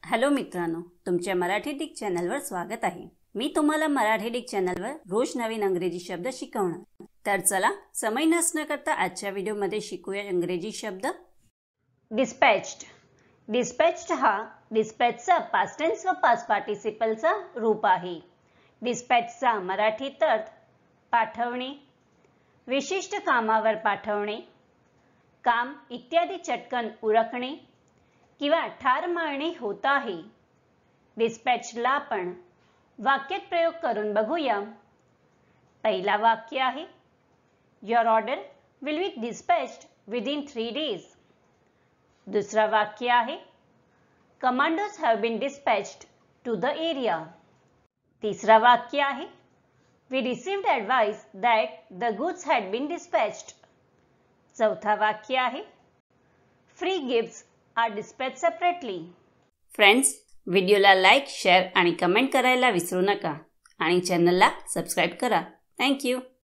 Hello मित्रांनो, तुमच्या Marathi Dick चॅनलवर स्वागत आहे। मी तुम्हाला मराठी डिक चॅनलवर रोज नवीन इंग्रजी शब्द शिकवणार। तर चला समय नष्ट न करता आजच्या व्हिडिओमध्ये शिकूया इंग्रजी शब्द। डिस्पॅच्ड। डिस्पॅच्ड हा डिस्पॅचचा पास्ट टेन्स व पास्ट पार्टिसिपलचा रूप आहे। डिस्पॅचचा मराठीत अर्थ पाठवणे, विशिष्ट कामावर पाठवणे, काम इत्यादी चटकन उरकणे किंवा ठार मारणे होत आहे। डिस्पॅचला आपण वाक्यात प्रयोग करून बघूया। पहिला वाक्य आहे, Your order will be dispatched within 3 days. दुसरा वाक्य आहे, Commandos have been dispatched to the area. तिसरा वाक्य आहे, We received advice that the goods had been dispatched. चौथा वाक्य आहे, Free gifts are dispatched separately. Friends, व्हिडिओला लाईक, शेअर आणि कमेंट करायला विसरू नका आणि चॅनलला सबस्क्राइब करा। Thank you.